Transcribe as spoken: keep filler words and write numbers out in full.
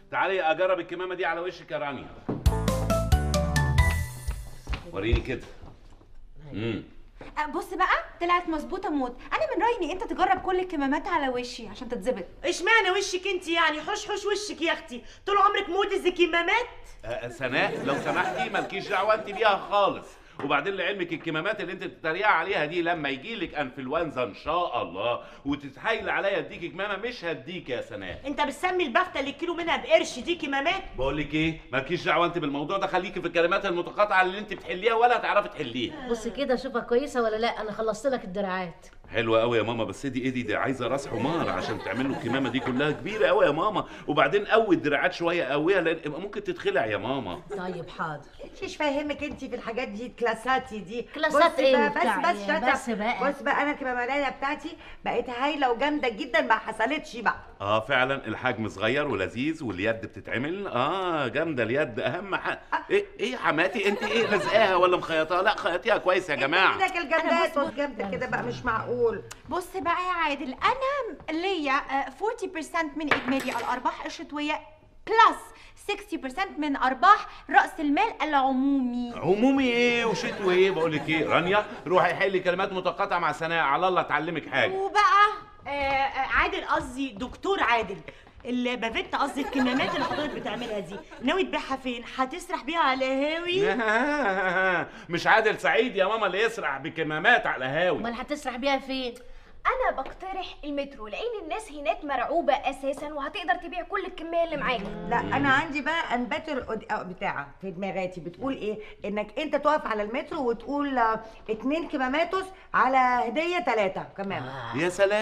تعالي اجرب الكمامه دي على وشك يا رانيا. وريني كده. امم بص بقى طلعت مظبوطه موت. انا من رايي ان انت تجرب كل الكمامات على وشي عشان تتظبط. اشمعنى وشك انت يعني؟ حش حش وشك يا اختي، طول عمرك مودز كمامات. أه سناء لو سمحتي مالكيش دعوه انت بيها خالص. وبعدين لعلمك الكمامات اللي انت بتتريقي عليها دي لما يجي لك انفلونزا ان شاء الله وتتحايل عليا اديكي كمامه مش هديك يا سناء. انت بتسمي البفته اللي الكيلو منها بقرش دي كمامات؟ بقول لك ايه، مالكيش دعوه انت بالموضوع ده، خليكي في الكلمات المتقاطعه اللي انت بتحليها ولا هتعرفي تحليها. بص كده شوفها كويسه ولا لا. انا خلصت لك الدراعات. حلوه قوي يا ماما، بس دي ايه دي, دي عايزه راس حمار عشان تعمل له الكمامه دي كلها كبيره قوي يا ماما. وبعدين قوي الدراعات شويه قويها لان ممكن تتخلع يا ماما. طيب حاضر. مش فاهمك انت في الحاجات دي، كلاساتي دي. كلاسات ايه؟ بس بس بس, بس بقى بص بقى انا الكمامه بتاعتي بقت هايله وجامده جدا، ما حصلتش بقى. اه فعلا الحجم صغير ولذيذ واليد بتتعمل اه جامده اليد اهم حاجه. ايه ايه يا حماتي انت ايه لازقاها ولا مخيطاها؟ لا خيطيها كويس يا جماعه. ايدك الجامدات والجامده كده بقى مش معقول. بص بقى يا عادل، انا ليا أربعين بالمية من اجمالي الارباح الشتويه بلس ستين بالمية من ارباح راس المال العمومي. عمومي ايه وشتوي ايه؟ بقول لك ايه رانيا، روحي حلي كلمات متقاطعه مع سناء على الله تعلمك حاجه. وبقى آه آه عادل، قصدي دكتور عادل، البافيتا قصدي الكمامات اللي حضرتك بتعملها دي ناوي تبيعها فين؟ هتسرح بيها على هاوي؟ مش عادل سعيد يا ماما اللي يسرح بكمامات على هاوي. امال هتسرح بيها فين؟ انا بقترح المترو لان الناس هناك مرعوبه اساسا وهتقدر تبيع كل الكميه اللي معاك. لا انا عندي بقى انباتر بتاعه في دماغاتي بتقول ايه، انك انت تقف على المترو وتقول اتنين كماماتوس على هديه ثلاثه كمان. يا سلام.